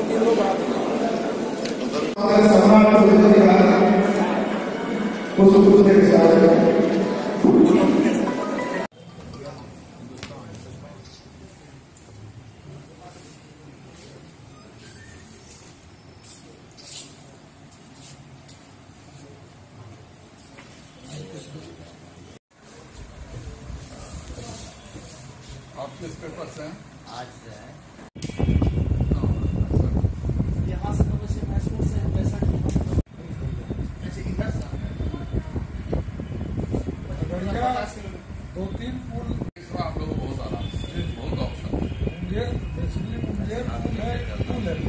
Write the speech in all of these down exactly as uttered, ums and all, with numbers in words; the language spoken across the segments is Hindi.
आप किस पेपर से हैं? आज से है। यहाँ से नवश्री मैसूर से पैसा अच्छा इधर से दो तीन पुल इसमें आप लोगों को बहुत आराम से बहुत ऑप्शन मुंगेर बेसिकली मुंगेर पुल है पुल है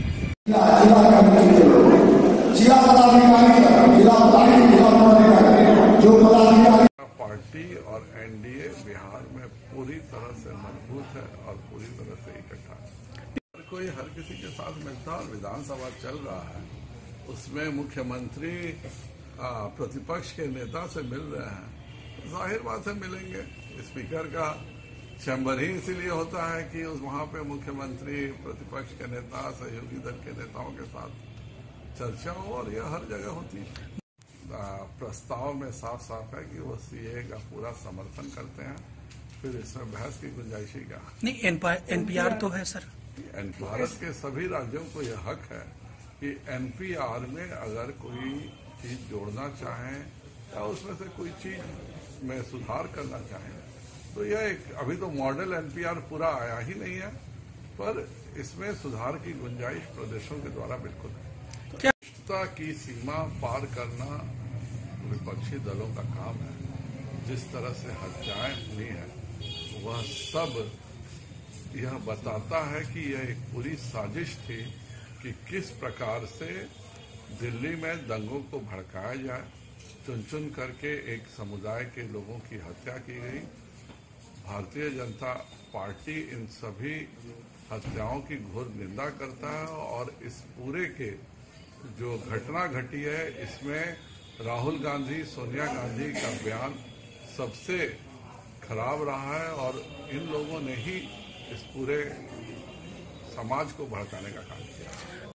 जिला पदाधिकारी जिला पदाधिकारी जो पदाधिकारी पार्टी और एनडीए बिहार में पूरी तरह से मजबूत है और पूरी तरह से इकट्ठा है। कोई हर किसी के साथ मिलता और विधानसभा चल रहा है, उसमें मुख्यमंत्री प्रतिपक्ष के नेता से मिल रहे हैं, जाहिर बात है मिलेंगे। स्पीकर का चैम्बर ही इसीलिए होता है कि उस वहां पे मुख्यमंत्री प्रतिपक्ष के नेता सहयोगी दल के नेताओं के साथ चर्चा हो, और यह हर जगह होती है। प्रस्ताव में साफ साफ है कि वो सीए का पूरा समर्थन करते हैं, फिर इसमें बहस की गुंजाइश ही क्या। नहीं, एनपीआर तो है सर। भारत के सभी राज्यों को यह हक है कि एनपीआर में अगर कोई चीज जोड़ना चाहें या उसमें से कोई चीज में सुधार करना चाहें, तो यह एक अभी तो मॉडल एनपीआर पूरा आया ही नहीं है, पर इसमें सुधार की गुंजाइश प्रदेशों के द्वारा बिल्कुल है। क्या की सीमा पार करना विपक्षी दलों का काम है। जिस तरह से हत्याएं हुई हैं, वह सब यह बताता है कि यह एक पूरी साजिश थी कि किस प्रकार से दिल्ली में दंगों को भड़काया जाए, चुन चुन करके एक समुदाय के लोगों की हत्या की गई। भारतीय जनता पार्टी इन सभी हत्याओं की घोर निंदा करता है, और इस पूरे के जो घटना घटी है, इसमें राहुल गांधी, सोनिया गांधी का बयान सबसे खराब रहा है, और इन लोगों ने ही इस पूरे समाज को भड़काने का काम किया।